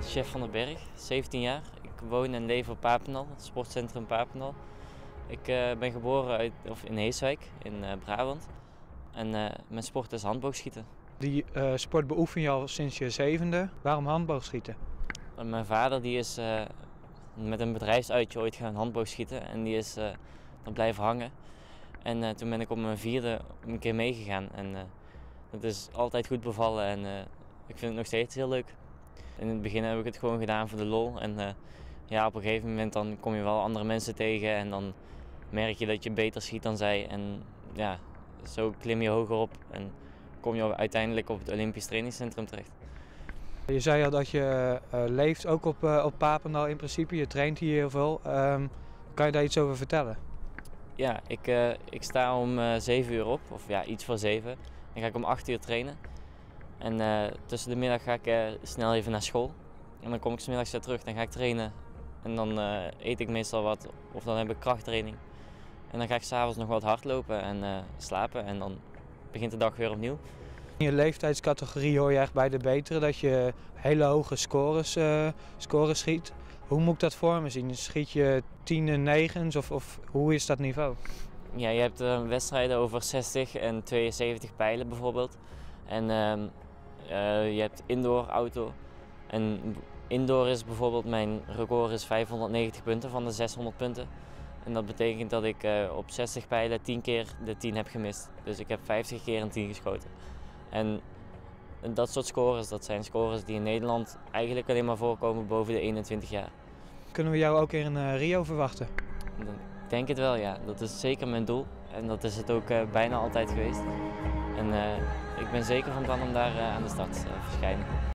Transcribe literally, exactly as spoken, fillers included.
Chef van den Berg, zeventien jaar. Ik woon en leef op Papendal, het sportcentrum Papendal. Ik uh, ben geboren uit, of in Heeswijk in uh, Brabant en uh, mijn sport is handboogschieten. Die uh, sport beoefen je al sinds je zevende. Waarom handboogschieten? Mijn vader die is uh, met een bedrijfsuitje ooit gaan handboogschieten en die is uh, dan blijven hangen. En uh, toen ben ik op mijn vierde een keer meegegaan en uh, dat is altijd goed bevallen en uh, ik vind het nog steeds heel leuk. In het begin heb ik het gewoon gedaan voor de lol en uh, ja, op een gegeven moment dan kom je wel andere mensen tegen en dan merk je dat je beter schiet dan zij en ja, zo klim je hoger op en kom je uiteindelijk op het Olympisch trainingscentrum terecht. Je zei al dat je uh, leeft ook op, uh, op Papendal in principe, je traint hier heel veel. Um, kan je daar iets over vertellen? Ja, ik, uh, ik sta om uh, zeven uur op, of ja, iets voor zeven. Dan ga ik om acht uur trainen. En uh, tussen de middag ga ik uh, snel even naar school. En dan kom ik 's middags weer terug, dan ga ik trainen. En dan uh, eet ik meestal wat, of dan heb ik krachttraining. En dan ga ik 's avonds nog wat hardlopen en uh, slapen en dan begint de dag weer opnieuw. In je leeftijdscategorie hoor je echt bij de betere dat je hele hoge scores, uh, scores schiet. Hoe moet ik dat voor me zien? Schiet je tien en negens of, of hoe is dat niveau? Ja, je hebt uh, wedstrijden over zestig en tweeënzeventig pijlen bijvoorbeeld. En uh, uh, je hebt indoor, auto. En indoor is bijvoorbeeld mijn record is vijfhonderdnegentig punten van de zeshonderd punten. En dat betekent dat ik uh, op zestig pijlen tien keer de tien heb gemist. Dus ik heb vijftig keer een tien geschoten. En dat soort scores, dat zijn scores die in Nederland eigenlijk alleen maar voorkomen boven de eenentwintig jaar. Kunnen we jou ook in uh, Rio verwachten? Ik denk het wel, ja. Dat is zeker mijn doel. En dat is het ook uh, bijna altijd geweest. En uh, ik ben zeker van plan om daar uh, aan de start te uh, verschijnen.